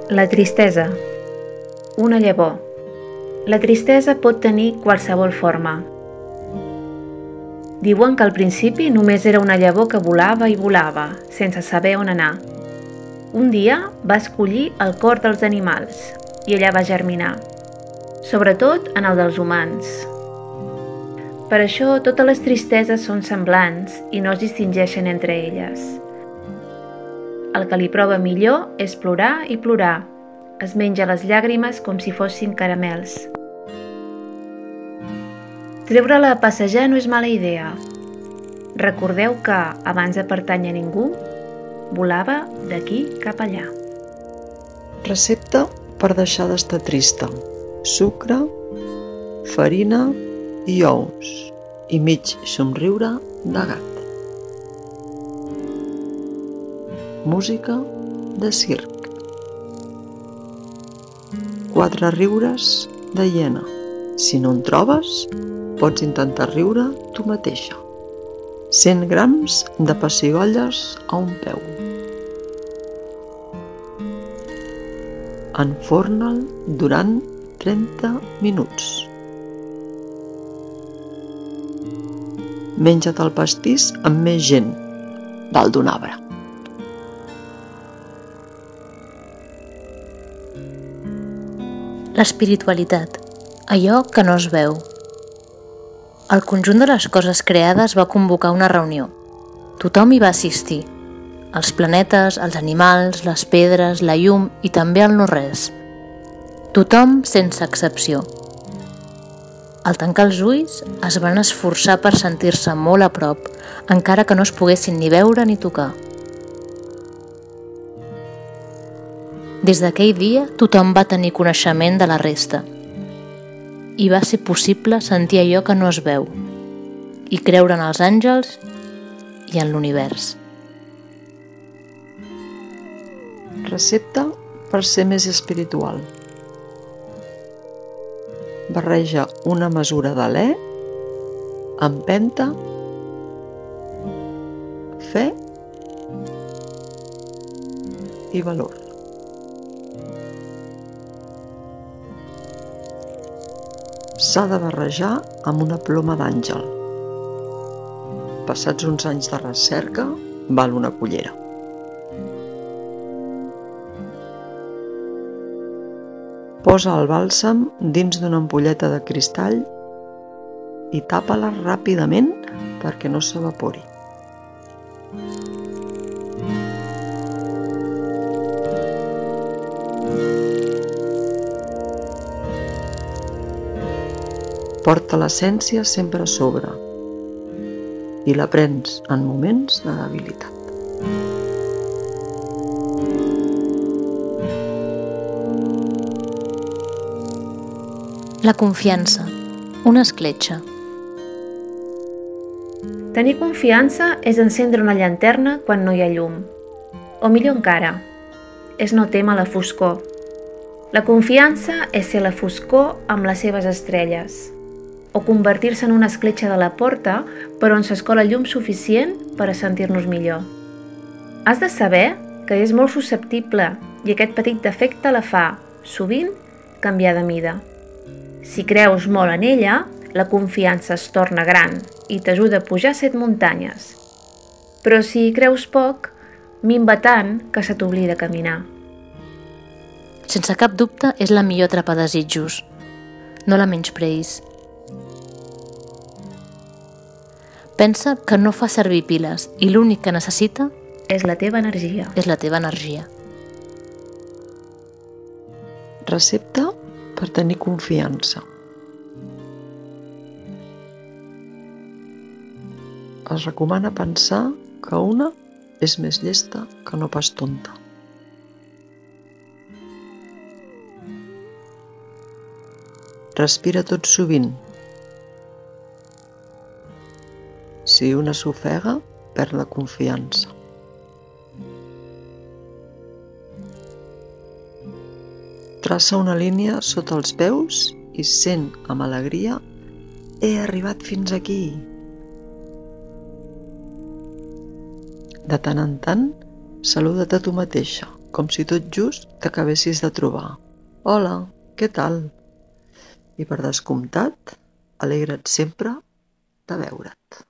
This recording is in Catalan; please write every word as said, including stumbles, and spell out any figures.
La tristesa. Una llavor. La tristesa pot tenir qualsevol forma. Diuen que al principi només era una llavor que volava i volava, sense saber on anar. Un dia va escollir el cor dels animals i allà va germinar, sobretot en el dels humans. Per això totes les tristeses són semblants i no es distingeixen entre elles. El que li prova millor és plorar i plorar. Es menja les llàgrimes com si fossin caramels. Treure-la a passejar no és mala idea. Recordeu que, abans de pertànyer a ningú, volava d'aquí cap allà. Recepta per deixar d'estar trista: sucre, farina i ous, i mig somriure de gat. Música de circ. Quatre riures de hiena. Si no en trobes, pots intentar riure tu mateixa. cent grams de pessigolles a un peu. Enforna'l durant trenta minuts. Menja't el pastís amb més gent, dalt d'un arbre. L'espiritualitat, allò que no es veu. El conjunt de les coses creades va convocar una reunió. Tothom hi va assistir. Els planetes, els animals, les pedres, la llum i també el no-res. Tothom sense excepció. Al tancar els ulls, es van esforçar per sentir-se molt a prop, encara que no es poguessin ni veure ni tocar. Des d'aquell dia, tothom va tenir coneixement de la resta. I va ser possible sentir allò que no es veu, i creure en els àngels i en l'univers. Recepta per ser més espiritual. Barreja una mesura d'alè, empenta, fe i valor. S'ha de barrejar amb una ploma d'àngel. Passats uns anys de recerca, val una cullera. Posa el bàlsam dins d'una ampolleta de cristall i tapa-la ràpidament perquè no s'evapori. Porta l'essència sempre a sobre i la prens en moments de debilitat. La confiança, una escletxa. Tenir confiança és encendre una llanterna quan no hi ha llum. O millor encara, és no témer la foscor. La confiança és ser la foscor amb les seves estrelles, o convertir-se en una escletxa de la porta per on s'escola llum suficient per a sentir-nos millor. Has de saber que és molt susceptible i aquest petit defecte la fa, sovint, canviar de mida. Si creus molt en ella, la confiança es torna gran i t'ajuda a pujar set muntanyes. Però si creus poc, minva tant que se t'oblida caminar. Sense cap dubte és la millor atrapadesitjos. No la menyspreïs. Pensa que no fa servir piles i l'únic que necessita és la teva energia. És la teva energia. Recepta per tenir confiança. Es recomana pensar que una és més llesta que no pas tonta. Respira tot sovint. Si una s'ofega, perd la confiança. Traça una línia sota els peus i sent amb alegria: he arribat fins aquí. De tant en tant, saluda't a tu mateixa. com si tot just t'acabessis de trobar. Hola, què tal? I per descomptat, alegra't sempre de veure't.